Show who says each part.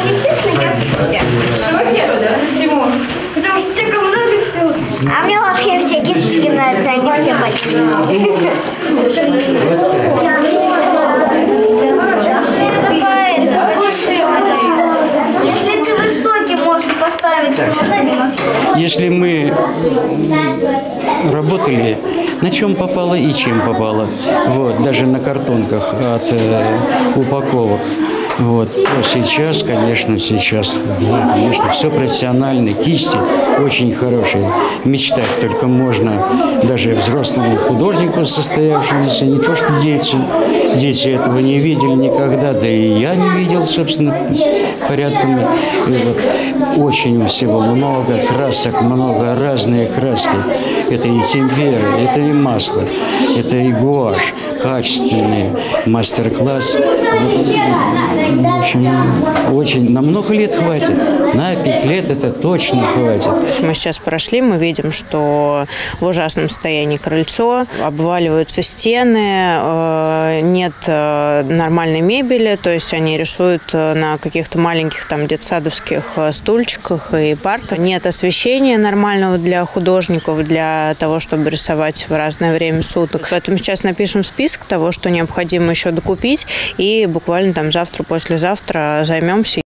Speaker 1: честно, я в шоке.
Speaker 2: В шоке? Почему?
Speaker 1: Потому что столько много всего.
Speaker 3: А мне вообще все кисточки нравятся, они все большие. Если ты высокий, можно поставить смотри на стол.
Speaker 4: Если мы работали, на чем попало и чем попало, вот, даже на картонках от упаковок. Вот. Но сейчас, конечно, все профессионально, кисти очень хорошие. Мечтать только можно даже взрослому художнику состоявшемуся, не то что дети. Дети этого не видели никогда, да и я не видел, собственно, порядками. Вот. Очень всего много красок, много разные краски. Это и темперы, это и масло, это и гуашь, качественный мастер-класс. В общем, очень, на много лет хватит. На 5 лет это точно хватит.
Speaker 5: Мы сейчас прошли, мы видим, что в ужасном состоянии крыльцо, обваливаются стены, нет нормальной мебели, то есть они рисуют на каких-то маленьких там детсадовских стульчиках и партах. Нет освещения нормального для художников, для того, чтобы рисовать в разное время суток. Поэтому сейчас напишем список того, что необходимо еще докупить, и буквально там завтра, послезавтра займемся.